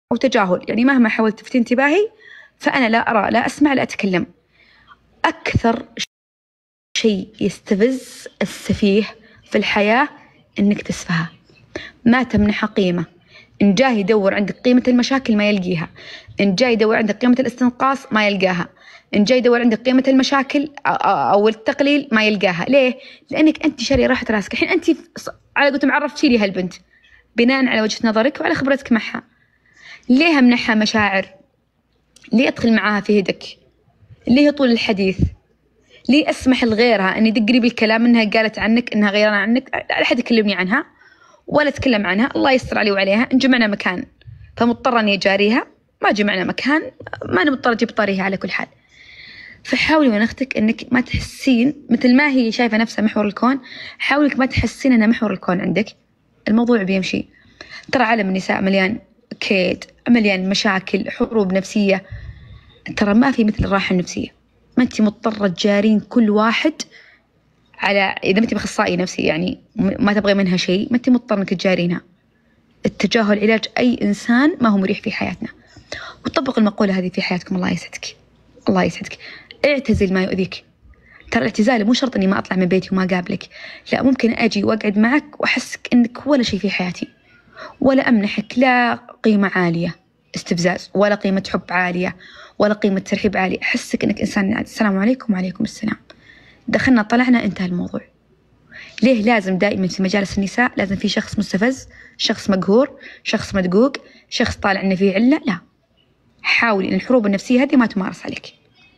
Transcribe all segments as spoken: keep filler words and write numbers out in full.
أو تجاهل، يعني مهما حاولت تفتي انتباهي فأنا لا أرى لا أسمع لا أتكلم. أكثر شيء يستفز السفيه في الحياة إنك تسفها، ما تمنحها قيمة. إن جاي يدور عندك قيمة المشاكل ما يلقيها، إن جاي يدور عندك قيمة الاستنقاص ما يلقاها، إن جاي يدور عندك قيمة المشاكل أو التقليل ما يلقاها. ليه؟ لأنك أنت شاري راحة راسك. الحين أنت على قلت معرفتي لي هالبنت بناء على وجهة نظرك وعلى خبرتك معها، ليه أمنحها مشاعر؟ ليه أدخل معاها في هدك؟ ليه طول الحديث؟ ليه أسمح لغيرها أن يدق لي بالكلام إنها قالت عنك إنها غيرانة عنك؟ لا أحد يكلمني عنها ولا أتكلم عنها، الله يستر علي وعليها. إن جمعنا مكان فمضطر أني أجاريها، ما جمعنا مكان ما أنا مضطر أجيب طاريها على كل حال. فحاولي من أختك إنك ما تحسين مثل ما هي شايفة نفسها محور الكون، حاولك ما تحسين أنها محور الكون عندك. الموضوع بيمشي. ترى عالم النساء مليان كيد، مليان مشاكل، حروب نفسية. ترى ما في مثل الراحة النفسية. ما أنت مضطرة تجارين كل واحد على، إذا ما أنت بأخصائي نفسي يعني ما تبغي منها شيء، ما أنت مضطرة إنك تجارينها. التجاهل علاج أي إنسان ما هو مريح في حياتنا. وطبق المقولة هذه في حياتكم. الله يسعدك، الله يسعدك. اعتزل ما يؤذيك. ترى الاعتزال مو شرط إني ما أطلع من بيتي وما أقابلك، لا، ممكن أجي وأقعد معك وأحسك إنك ولا شيء في حياتي، ولا أمنحك لا قيمة عالية استفزاز، ولا قيمة حب عالية، ولا قيمة ترحيب عالي. أحسك إنك إنسان عادي. السلام عليكم وعليكم السلام، دخلنا طلعنا انتهى الموضوع. ليه لازم دائما في مجالس النساء لازم في شخص مستفز، شخص مقهور، شخص مدقوق، شخص طالع إنه فيه علة؟ لا، حاولي إن الحروب النفسية هذه ما تمارس عليك.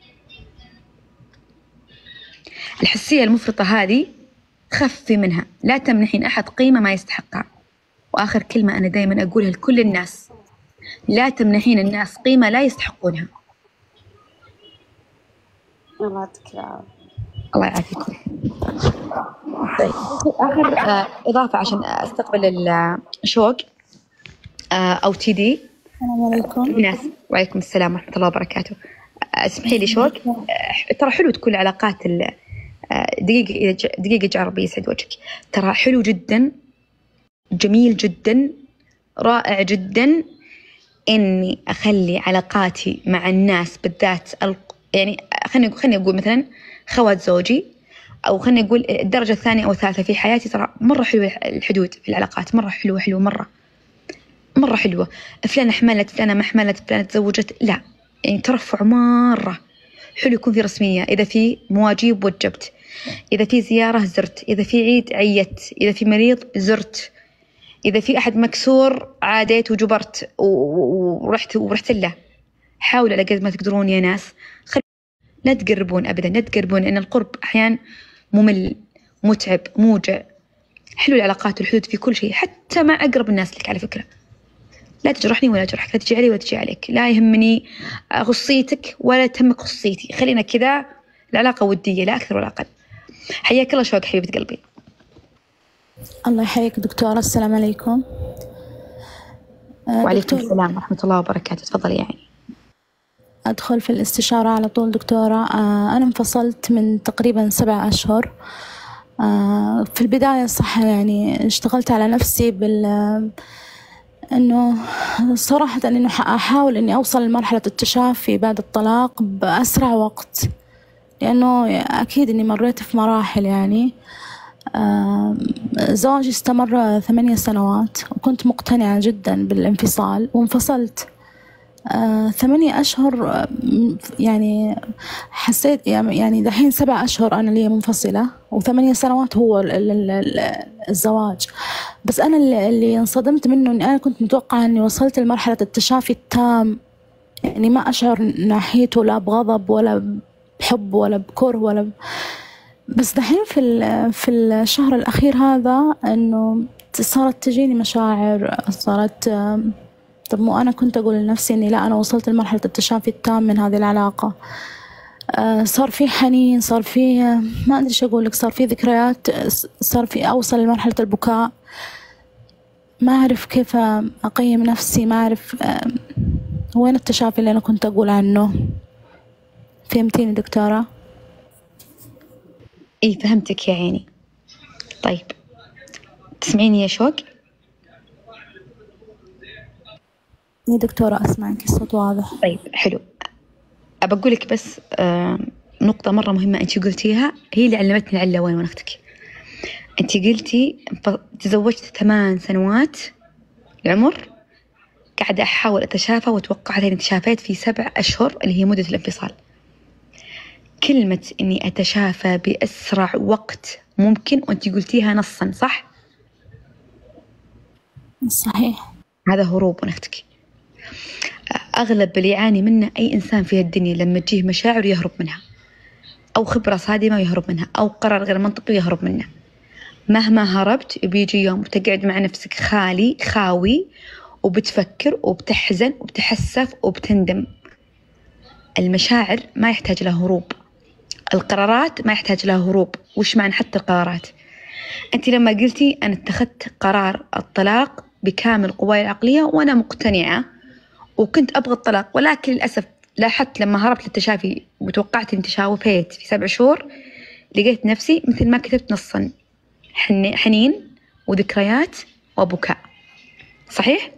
الحسية المفرطة هذه خفي منها، لا تمنحين أحد قيمة ما يستحقها. وآخر كلمة أنا دائما أقولها لكل الناس، لا تمنحين الناس قيمة لا يستحقونها. الله يعطيك العافية. الله يعافيكم. طيب آخر آه إضافة عشان أستقبل الشوق آه أو تي دي. السلام عليكم. ناس وعليكم السلام ورحمة الله وبركاته. اسمحي لي شوق، آه ترى حلو تكون العلاقات دقيقة دقيقة جربي يسعد وجهك. ترى حلو جدا، جميل جدا، رائع جدا إني أخلي علاقاتي مع الناس بالذات يعني خلني خلني أقول مثلا خوات زوجي، أو خلني أقول الدرجة الثانية أو الثالثة في حياتي. ترى مرة حلوة الحدود في العلاقات، مرة حلوة حلوة مرة مرة حلوة. فلانة حملت، فلانة ما حملت، فلانة تزوجت، لا يعني ترفع مرة حلو. يكون في رسمية، إذا في مواجيب وجبت، إذا في زيارة زرت، إذا في عيد عيت، إذا في مريض زرت، إذا في أحد مكسور عاديت وجبرت ورحت ورحت له. حاولوا على قد ما تقدرون يا ناس، خل... لا تقربون أبدا، لا تقربون، لأن القرب أحيان ممل، متعب، موجع. حلو العلاقات والحدود في كل شيء، حتى مع أقرب الناس لك. على فكرة لا تجرحني ولا أجرحك، لا تجي علي ولا تجي عليك، لا يهمني خصيتك ولا تهمك خصيتي. خلينا كذا العلاقة ودية لا أكثر ولا أقل. حياك الله شوق حبيبة قلبي. الله يحييك دكتورة. السلام عليكم. وعليكم السلام ورحمة الله وبركاته. تفضلي. يعني أدخل في الاستشارة على طول دكتورة. أنا انفصلت من تقريبا سبع أشهر. في البداية صح يعني اشتغلت على نفسي بال إنه صراحة إنه أحاول إني أوصل لمرحلة التشافي بعد الطلاق بأسرع وقت، لأنه أكيد إني مريت في مراحل. يعني زواجي استمر ثمانية سنوات وكنت مقتنعة جدا بالانفصال وانفصلت. ثمانية أشهر يعني حسيت يعني دحين سبع أشهر أنا لي منفصلة، وثمانية سنوات هو الزواج. بس أنا اللي انصدمت منه إني أنا كنت متوقعة إني وصلت لمرحلة التشافي التام، يعني ما أشعر ناحيته لا بغضب ولا بحب ولا بكره ولا ب... بس دحين في في الشهر الأخير هذا إنه صارت تجيني مشاعر، صارت طب مو أنا كنت أقول لنفسي إني لا أنا وصلت لمرحلة التشافي التام من هذه العلاقة. آه صار في حنين، صار في ما أدري إيش أقول لك، صار في ذكريات، صار في أوصل لمرحلة البكاء. ما أعرف كيف أقيم نفسي، ما أعرف آه وين التشافي اللي أنا كنت أقول عنه. فهمتيني دكتورة؟ إيه فهمتك يا عيني. طيب تسمعيني يا شوق؟ يا دكتورة أسمعك، الصوت واضح. طيب حلو. أبى أقول لك بس آه نقطة مرة مهمة أنت قلتيها، هي اللي علمتني العلة وين ونختك. أنت قلتي تزوجت ثمان سنوات العمر، قاعدة أحاول أتشافى وتوقعت أني تشافيت في سبع أشهر اللي هي مدة الانفصال. كلمة إني أتشافى بأسرع وقت ممكن وأنت قلتيها نصا صح؟ صحيح. هذا هروب ونختك. أغلب اللي يعاني منه أي إنسان في الدنيا لما تجيه مشاعر يهرب منها، أو خبرة صادمة يهرب منها، أو قرار غير منطقي يهرب منه. مهما هربت بيجي يوم وتقعد مع نفسك خالي خاوي وبتفكر وبتحزن وبتحسف وبتندم. المشاعر ما يحتاج لها هروب، القرارات ما يحتاج لها هروب. وش معنى حتى القرارات؟ أنت لما قلتي أنا اتخذت قرار الطلاق بكامل قواي العقلية وأنا مقتنعة وكنت أبغى الطلاق، ولكن للأسف لاحظت لما هربت للتشافي وتوقعت أن تشافيت في سبع شهور لقيت نفسي مثل ما كتبت نصا حنين وذكريات وبكاء. صحيح؟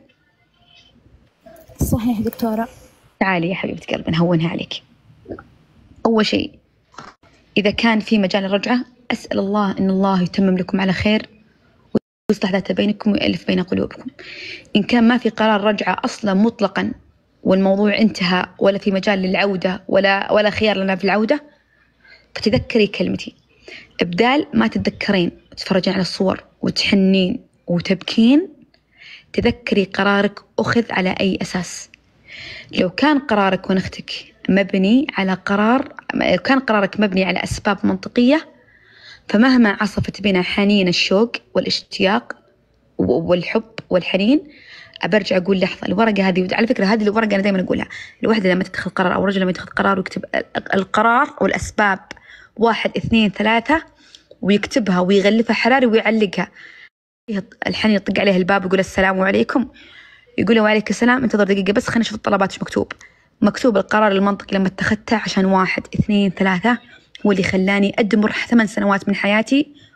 صحيح دكتورة. تعالي يا حبيبة قلبي نهونها عليك. أول شيء إذا كان في مجال الرجعة أسأل الله إن الله يتمم لكم على خير ويصلح ذات بينكم ويألف بين قلوبكم. إن كان ما في قرار رجعة أصلا مطلقا والموضوع انتهى ولا في مجال للعودة ولا ولا خيار لنا في العودة، فتذكري كلمتي. إبدال ما تتذكرين وتتفرجين على الصور وتحنين وتبكين، تذكري قرارك أخذ على أي أساس. لو كان قرارك ونختك مبني على قرار، لو كان قرارك مبني على أسباب منطقية، فمهما عصفت بنا حنين الشوق والاشتياق والحب والحنين أبرجع أقول لحظة الورقة هذه. على فكرة هذه الورقة أنا دائما أقولها، الواحدة لما تتخذ قرار أو الرجل لما يتخذ قرار ويكتب القرار والأسباب واحد اثنين ثلاثة ويكتبها ويغلفها حراري ويعلقها، الحين يطق عليه الباب يقول السلام عليكم، يقول له وعليك السلام، انتظر دقيقة بس خلينا نشوف الطلبات ايش مكتوب. مكتوب القرار المنطقي لما اتخذته عشان واحد اثنين ثلاثة هو اللي خلاني أدمر ثمان سنوات من حياتي